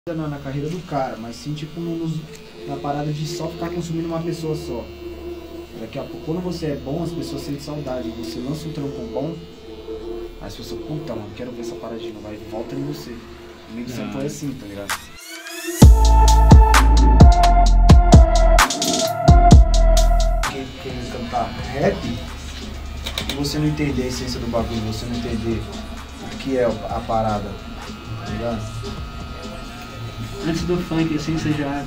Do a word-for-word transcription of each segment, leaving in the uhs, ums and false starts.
Na, na carreira do cara, mas sim tipo no, no, na parada de só ficar consumindo uma pessoa só. Daqui a pouco, quando você é bom, as pessoas sentem saudade. Você lança um trampo bom, aí as pessoas, puta, mano, quero ver essa paradinha, vai, volta em você. Comigo sempre foi assim, tá ligado? Quem, quem cantar rap e você não entender a essência do bagulho, você não entender o que é a parada, tá ligado? Antes do funk, assim, você já...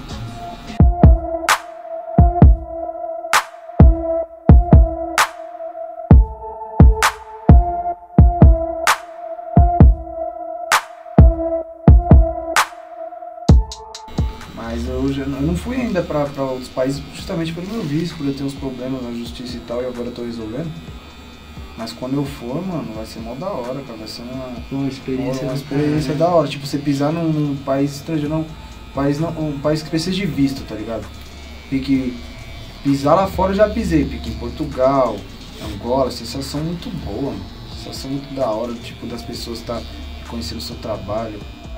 Mas eu, já, eu não fui ainda pra, pra outros países justamente pelo meu vício, por eu ter uns problemas na justiça e tal, e agora eu tô resolvendo. Mas quando eu for, mano, vai ser mó da hora, cara, vai ser uma, uma experiência, uma, uma experiência da hora. Tipo, você pisar num, num país estrangeiro, não, país não, um país que precisa de visto, tá ligado? Pique, pisar lá fora eu já pisei, pique em Portugal, Angola, sensação muito boa, mano. Sensação muito da hora, tipo, das pessoas estar tá conhecendo o seu trabalho.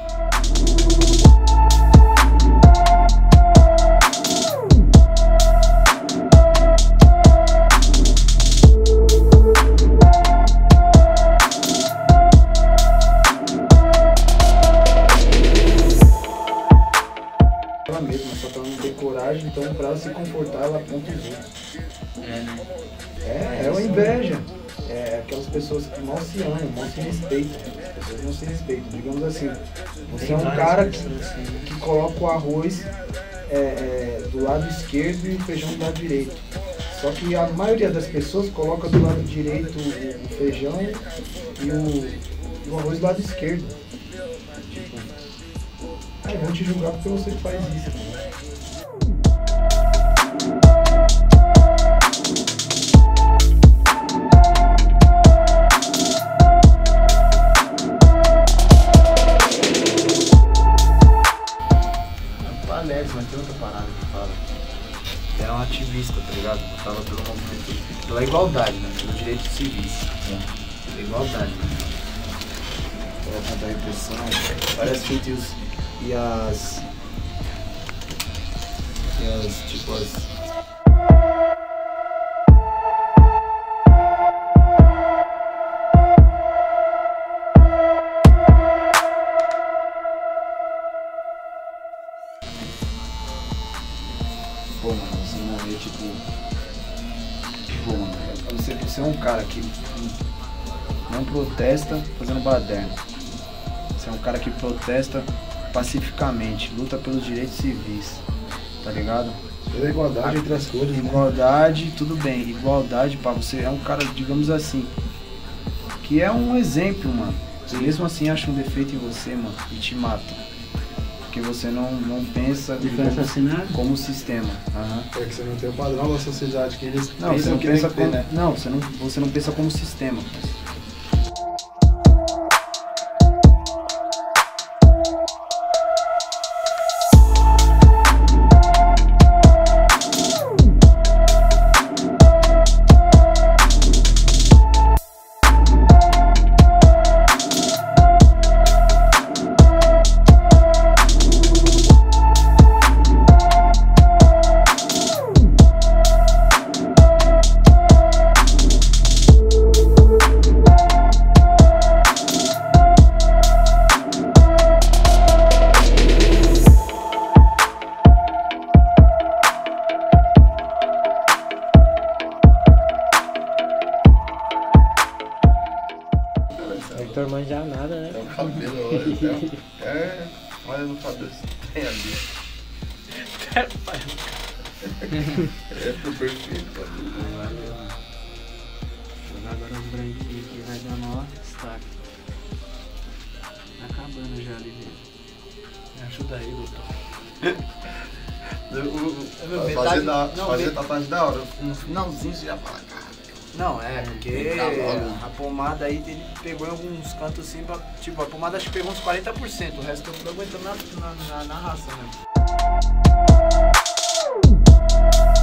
Ela mesma, só que ela não tem coragem, então pra ela se confortar, ela aponta os outros. É, né? É, é uma inveja. É aquelas pessoas que mal se amam, mal se respeitam. As pessoas não se respeitam. Digamos assim, você é um cara que, que coloca o arroz é, é, do lado esquerdo e o feijão do lado direito. Só que a maioria das pessoas coloca do lado direito o, o feijão e o, o arroz do lado esquerdo. Tipo, ah, vão te julgar porque você faz isso, né? Alex, mas tem outra parada que fala. Ele era um ativista, tá ligado? Lutava pelo movimento, pela igualdade, né? Pelos direitos civis. É. Pela igualdade, né? Pela contra a repressão, várias fake news e as. E as, tipo, as. Pô, mano, você morrer, tipo... Pô, mano, você, você é um cara que não protesta fazendo baderna. Você é um cara que protesta pacificamente, luta pelos direitos civis, tá ligado? Pela igualdade entre as cores, né? Igualdade, tudo bem, igualdade, pá, você é um cara, digamos assim, que é um exemplo, mano. Você mesmo assim acha um defeito em você, mano, e te mata. Porque você não, não pensa como, como sistema. Uhum. É que você não tem o padrão da sociedade que eles não, você não que pensa ter, como, né? não, você não, você não pensa como sistema. Hector manja nada, né? É o cabelo, olha. É, olha no cabelo que tem ali. É pro perfeito, cabelo. Jogar agora os branquinhos aqui, vai dar maior destaque. Tá acabando já ali mesmo. Me ajuda aí, doutor. Fazer, da, fazer tatuagem da hora. No finalzinho você já fala, cara. Não, é, porque a pomada aí ele pegou em alguns cantos assim, pra, tipo, a pomada acho que pegou uns quarenta por cento, o resto eu tô aguentando na, na, na narração, né?